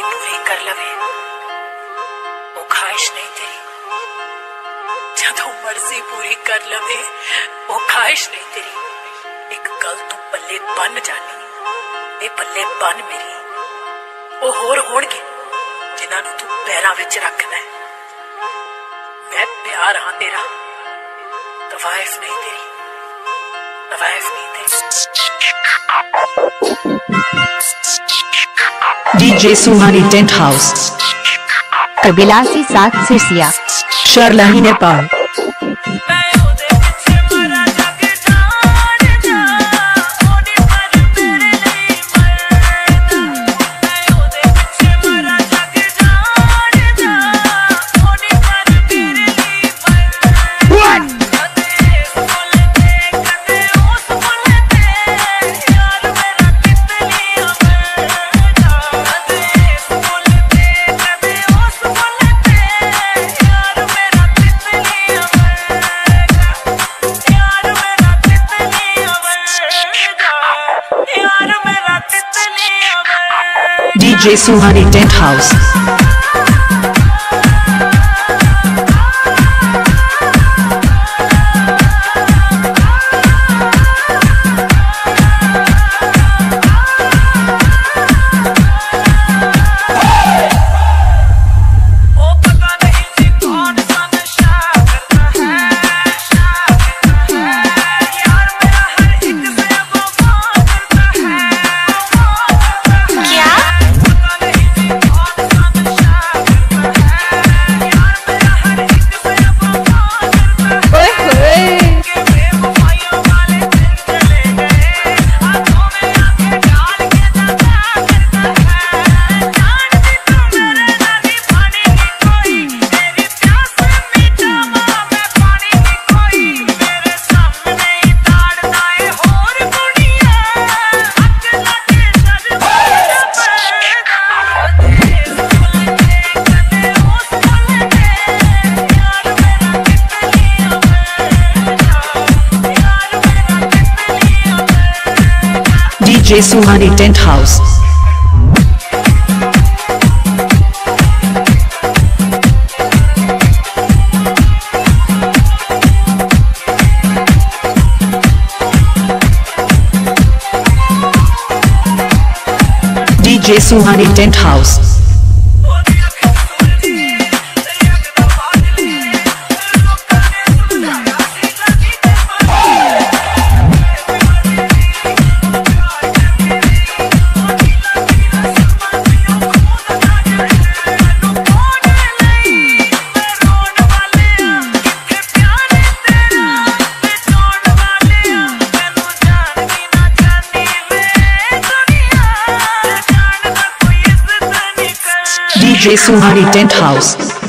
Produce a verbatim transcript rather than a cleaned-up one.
पूरी कर लवे वो ख्वाहिश नहीं तेरी, जदों मर्जी पूरी कर लवे वो ख्वाहिश नहीं तेरी। एक गल तू पल्ले बन जानी, ए पल्ले बन मेरी, वो होर होणगे जिन्हां नूं तू पैरां विच रखना है। मैं प्यार हाँ तेरा, तवाइफ नहीं तेरी, तवाइफ नहीं तेरी। DJ Suhani tent house, Kabilasi सात Sirsiya, Sarlahi Nepal. DJ Suhani tent house, DJ Suhani tent house, DJ Suhani tent house, DJ Suhani tent house.